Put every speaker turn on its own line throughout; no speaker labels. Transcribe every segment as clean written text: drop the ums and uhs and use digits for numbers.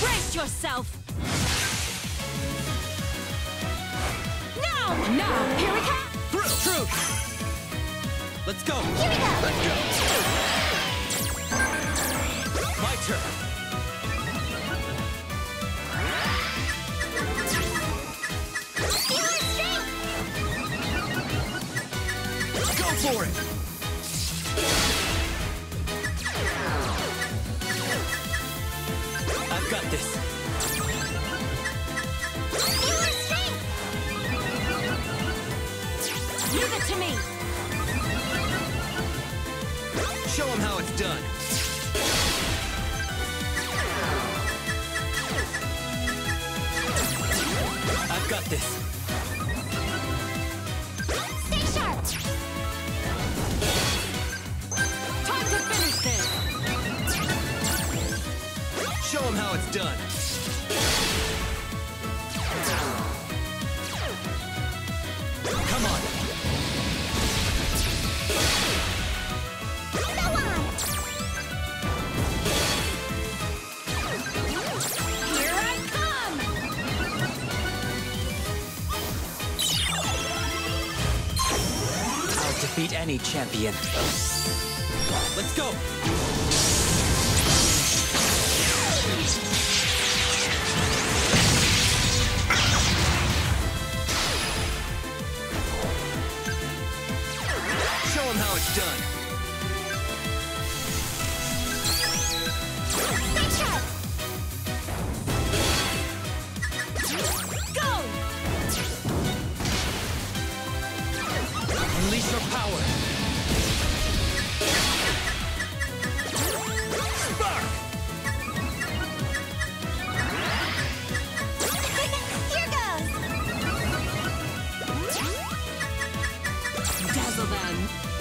Brace yourself! Now, here we come!
True! Let's go!
Here we go!
Let's go! My turn!
Feel your strength!
Go for it! I've got this!
Feel your strength! Leave it to me!
Show him how it's done! I've got this!
Stay sharp! Time to finish this!
Show him how it's done! Come on!
Go on! Here I come!
I'll defeat any champion. Let's go! Show him how it's done.
Stay sharp! Go!
Unleash your power. Spark!
Here goes! Dazzle them!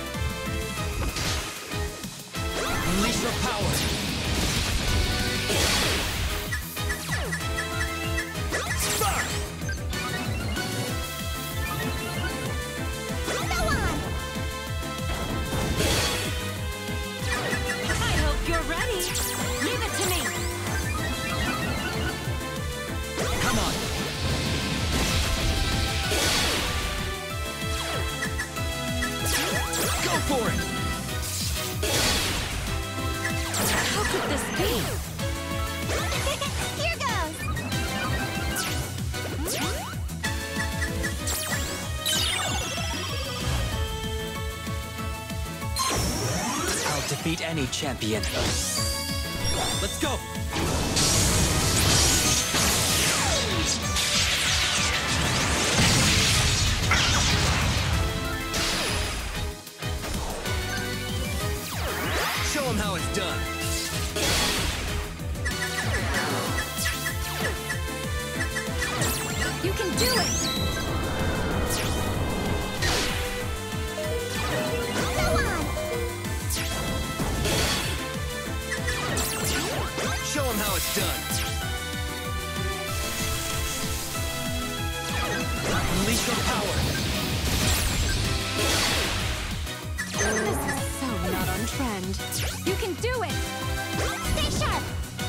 Unleash your power. Spark!
Go on! I hope you're ready! Leave it to me!
Come on. Go for it.
How could this be? Here goes!
I'll defeat any champion. Let's go. Show him how it's done.
You can do it! Go on!
Show him how it's done. Unleash your power.
This is so not on trend. You can do it! Stay sharp!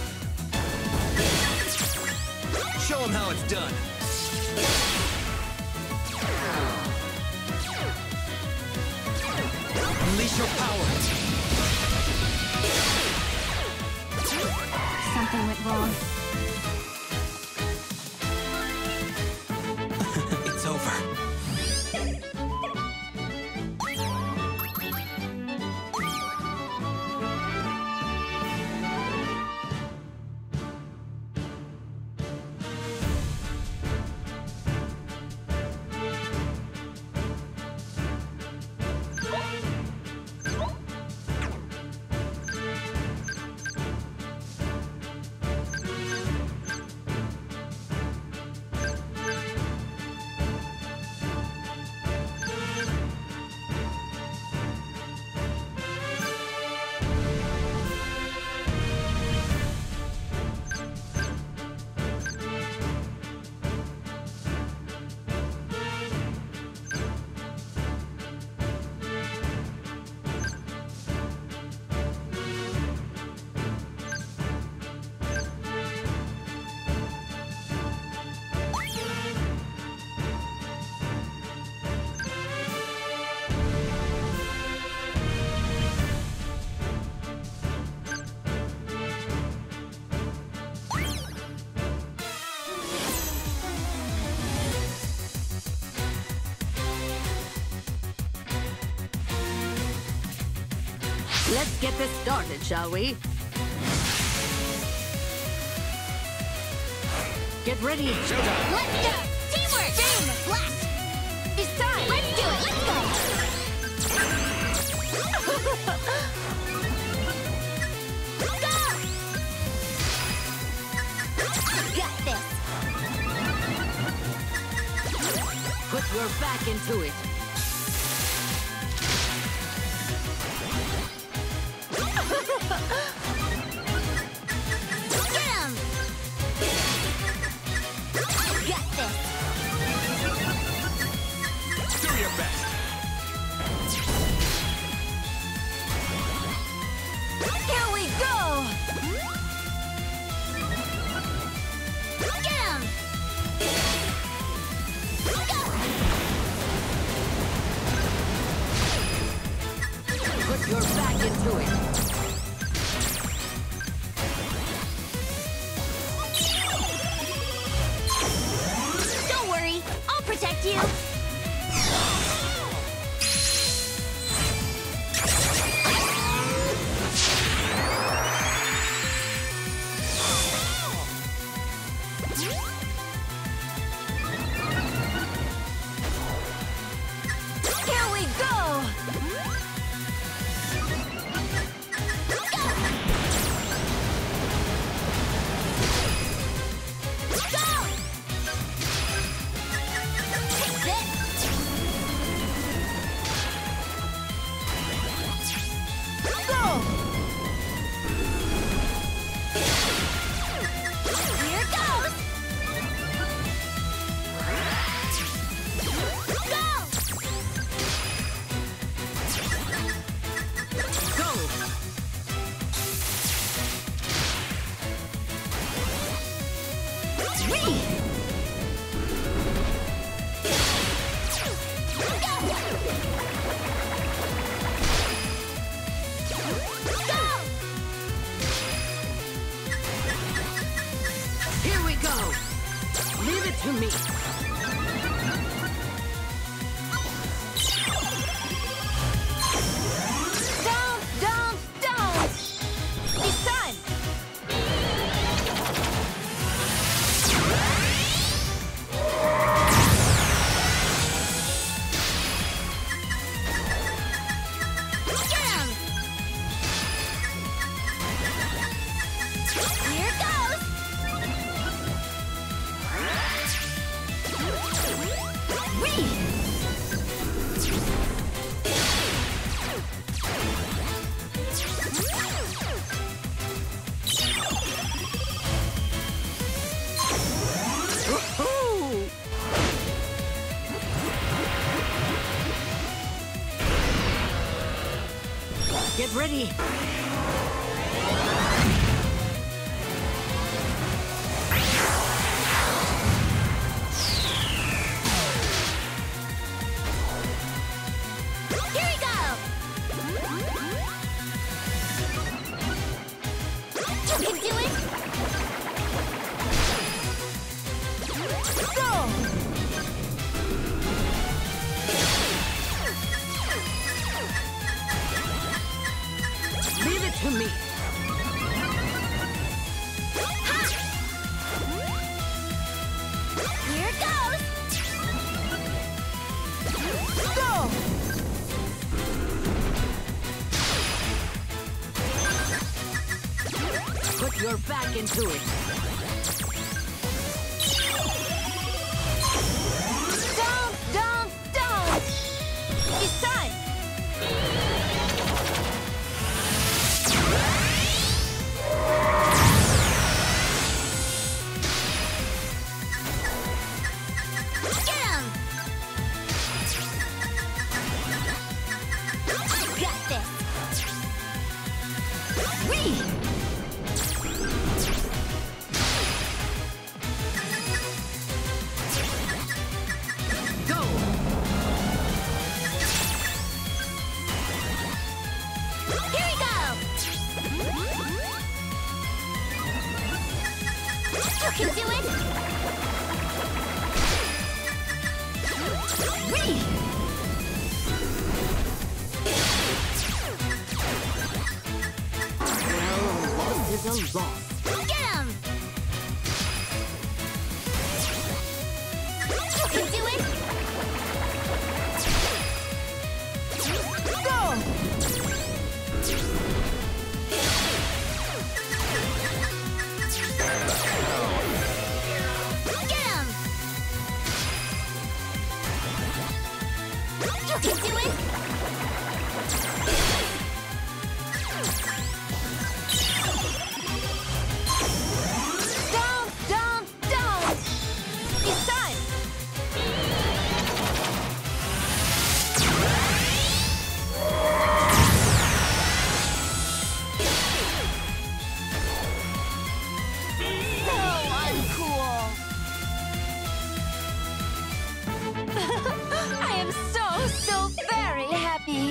Show him how it's done. Unleash your power.
Something went wrong.
It's over.
Let's get this started, shall we? Get ready.
Showtime.
Let's go! Teamwork! Boom! Blast! It's time! Let's do it! Let's go! Go! Got this!
Put your back into it.
Get him! Got this!
Do your best.
Here we go! Get him! Go!
Put your back into it.
Don't worry, I'll protect you. Here we go! Go! Take this! Go! Here it goes! Go!
Go!
Whee! Go!
Here we go. Leave it to me.
Don't! It's time! Get him! Here it goes! Whee!
Woohoo! Get ready.
Here we go! You can do it! Go!
Leave it to me.
Ha! Here it goes! Go!
Put your back into it.
Don't! It's time! Get him! Got this! Whee!
Go!
Here we go! You can do it! Whee!
lost.
Get him! You can do it! Go! Get him! You can do it! Don't! It's time! Oh, I'm cool! I am so very happy!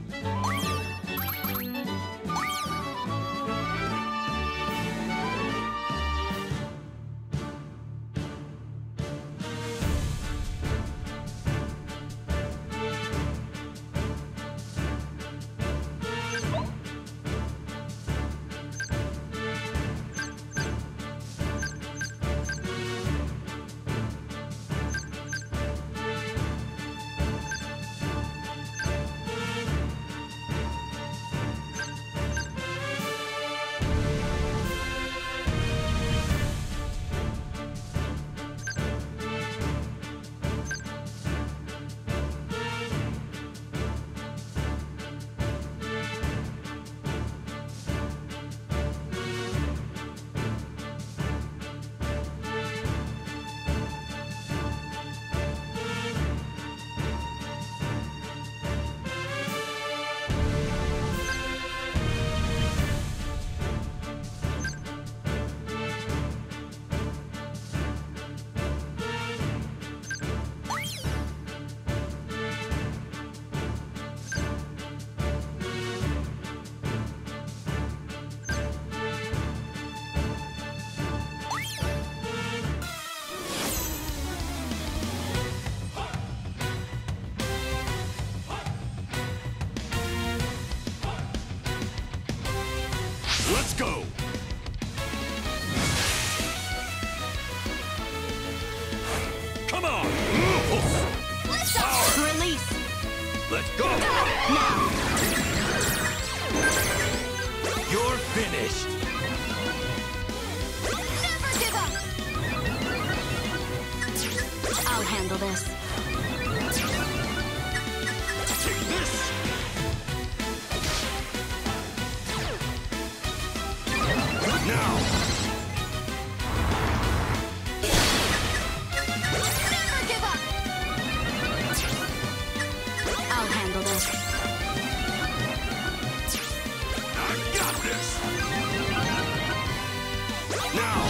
Let's go! Come on!
Let's go!
Release!
Let's go!
Now!
You're finished!
Never give up! I'll handle this.
Take this! Now!
Never give up! I'll handle this.
I got this! Now!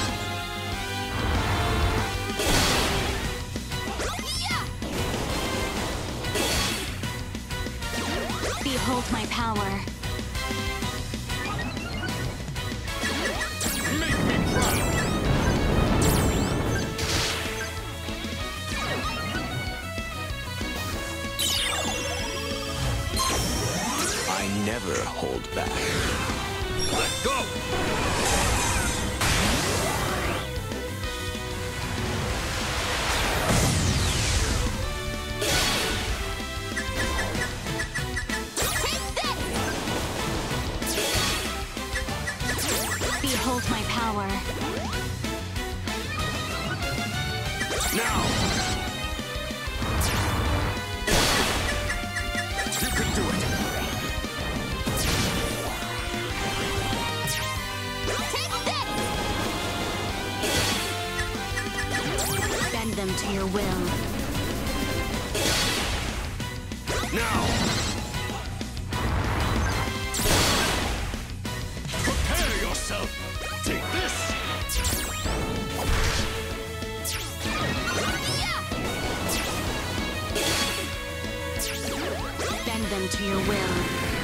Yeah! Behold my power.
Make me proud!
I never hold back.
Let go!
Behold my power.
Now! You can do it!
Bend them to your will.
Now! Prepare yourself! Take this!
Bend them to your will.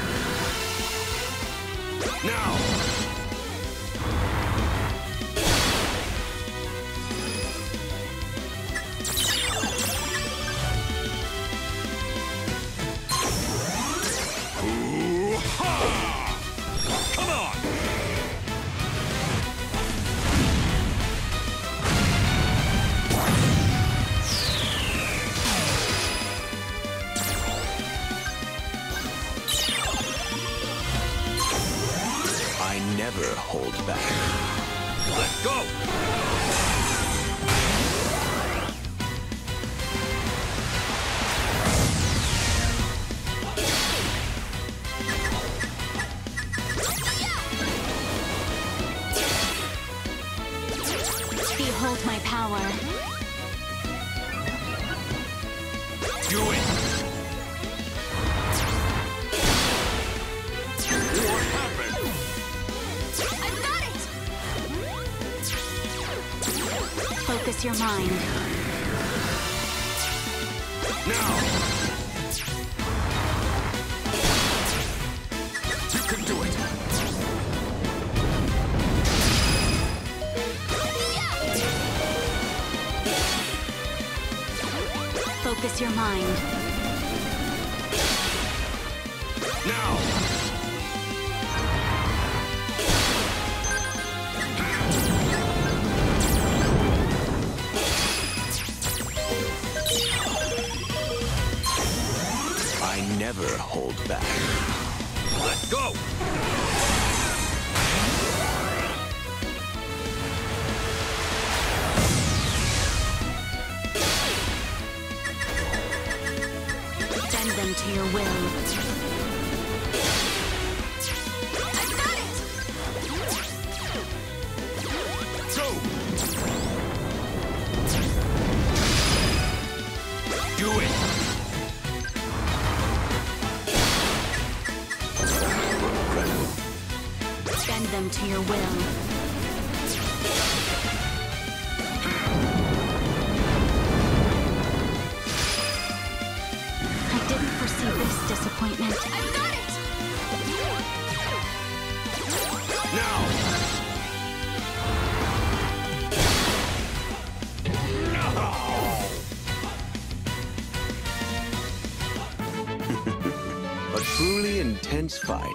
Now! Ooh-ha! Come on!
never hold back.
Let go!
Behold my power.
Do it! What happened?
I've got it! Focus your mind.
Now! You can do it!
Focus your mind.
Now!
I never hold back.
Let go!
Bend them to your will. I've got it!
Go! Do it!
Bend them to your will. I didn't foresee this disappointment. I've got it!
Now!
A truly intense fight.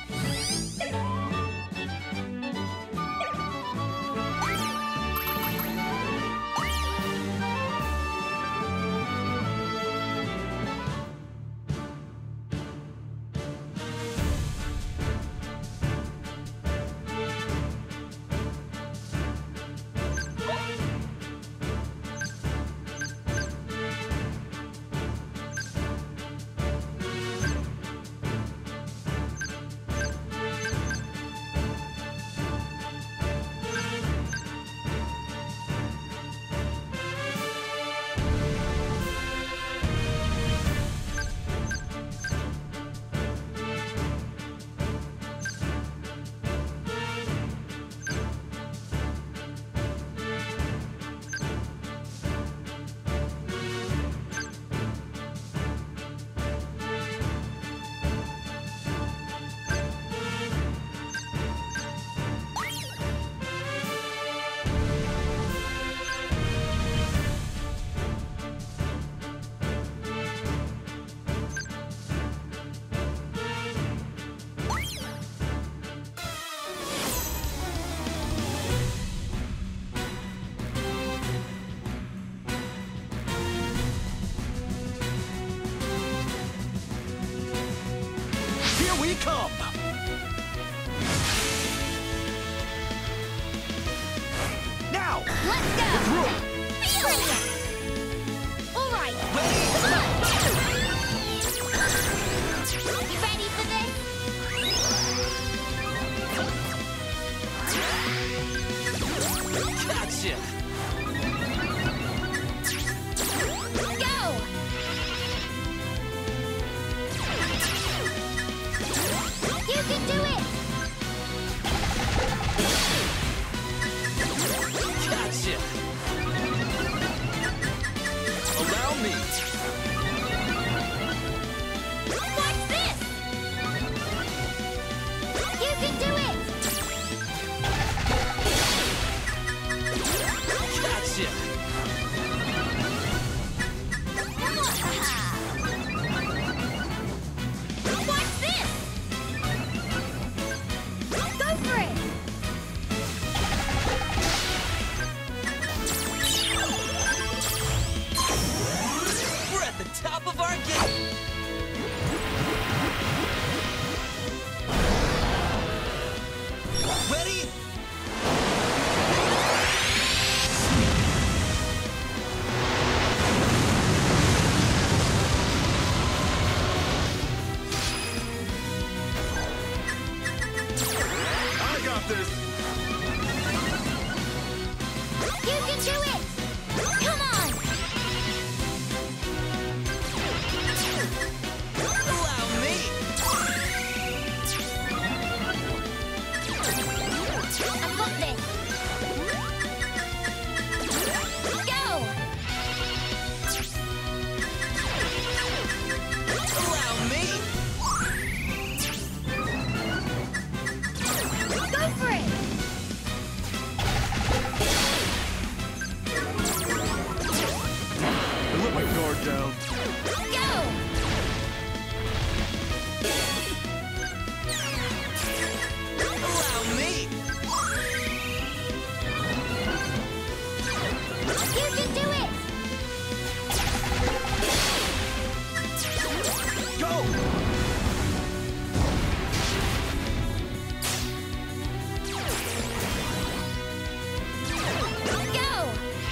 Here we come! Now!
Let's go! Feel it! All right. You ready for this?
Gotcha!
Go! You can do it!
Gotcha! Allow me!
What's this? You can do it!
Gotcha!
What's this? Go for it!
We're at the top of our game! Ready?
Go!
Go!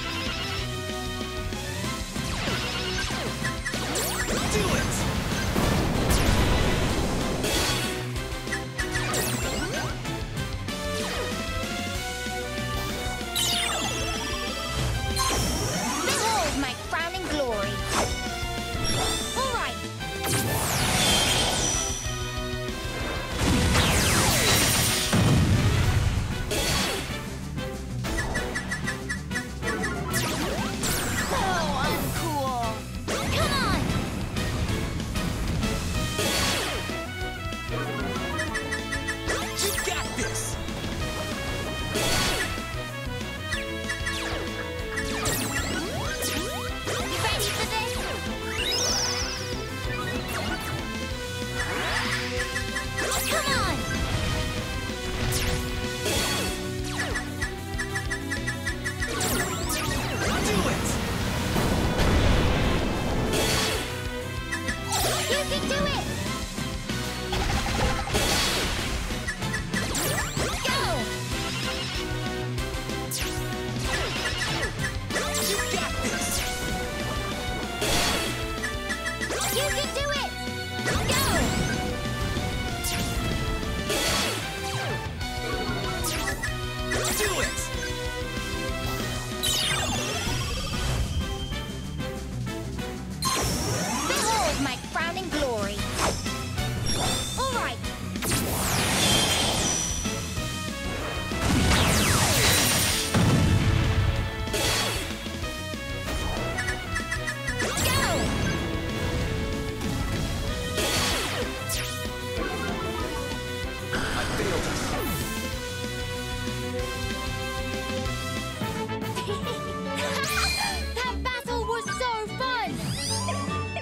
Do it!
Behold my crowning glory. All right. So uncool. Come on.
You got this!
Ready for this? Come on.
Do it!
You can do it. Go.
You got this!
You can do it. Go.
Do it!
Behold my crowning glory. All right. Go.
I failed us.
That battle was so fun!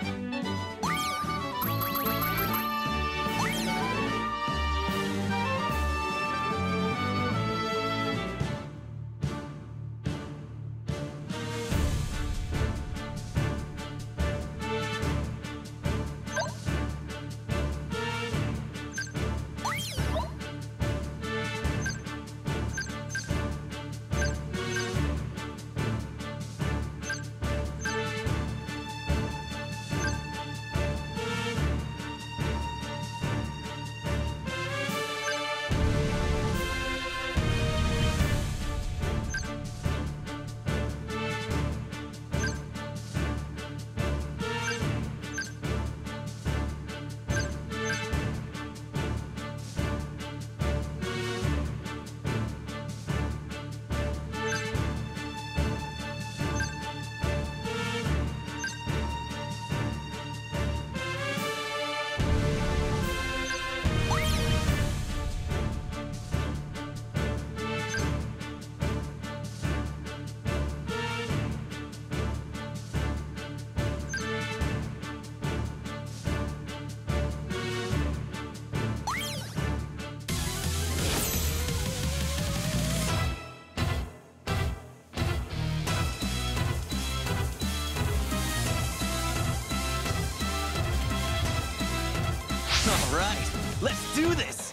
All right, let's do this!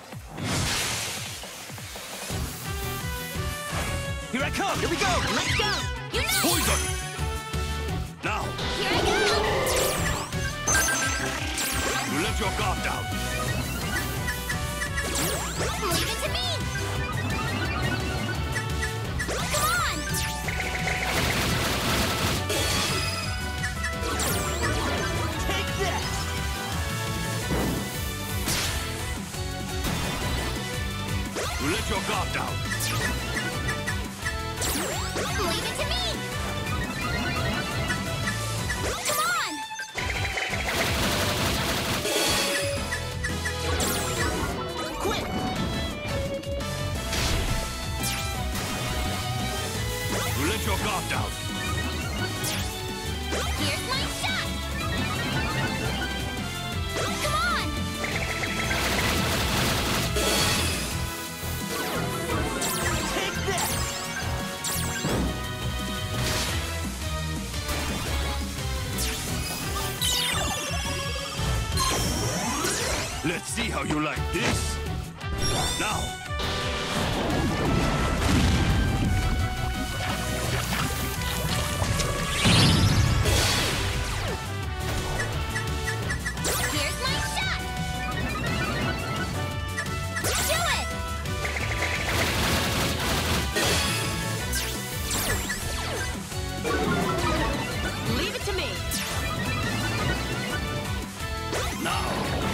Here I come! Here we go!
Let's go! You know!
Poison! Now,
Here I
you let your guard down.
go! Leave it to me! Come on!
Take that! You let your guard down.
Leave it to me! Come on!
Quick! You let your guard down.
Here's my shot! Come on!
Take that! Let's see how you like this. Now.
Here's my shot! Do it!
Leave it to me.
Now.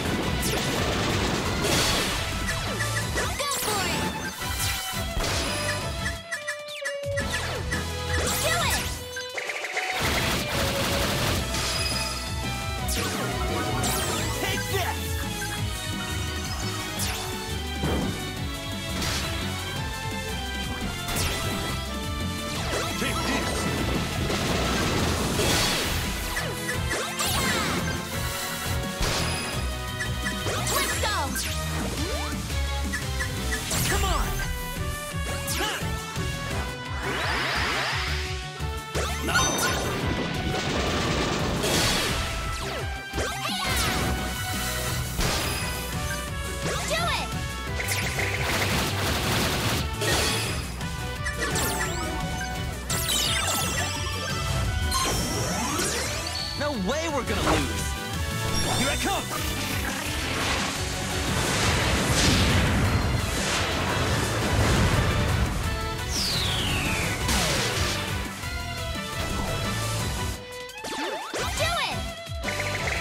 Go for it! Do it!
Take that! Take this!
Let's go!
Come on! Now!
Do it!
No way we're gonna lose! Here I come!
Do it!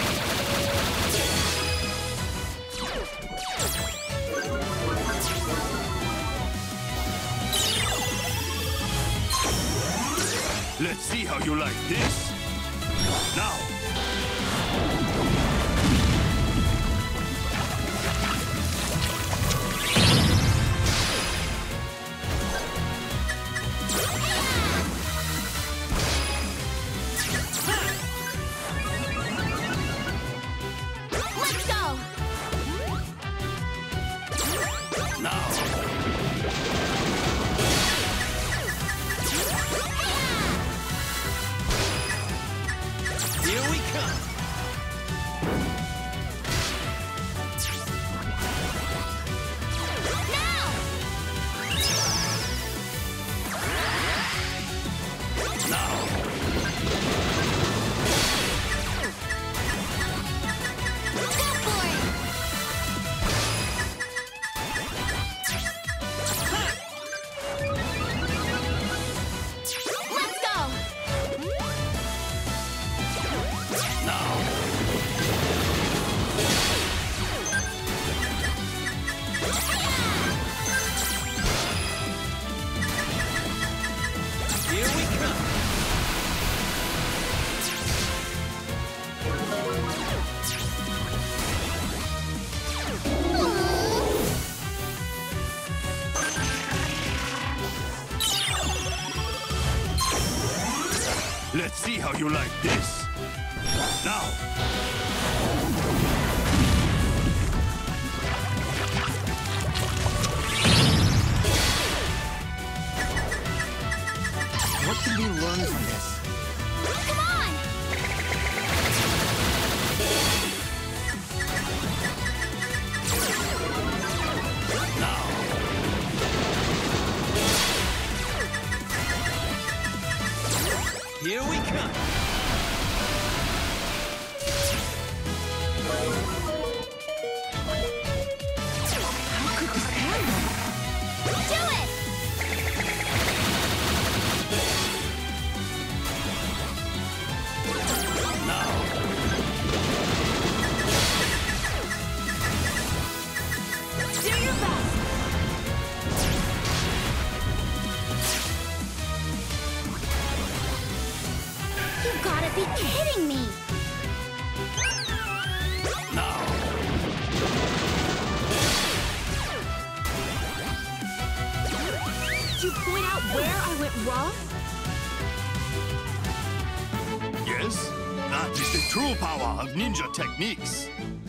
Let's see how you like this. Now.
Let's go!
Now.
Here we come!
Now!
Now.
Go for it! Let's go!
Now.
Here we come!
Let's see how you like this. Now.
What can we learn from this?
Come on!
Now.
Here we come!
Do it!
Now.
Do your best! You gotta be kidding me!
Now.
Did you point out where I went wrong?
Yes? That is the true power of ninja techniques.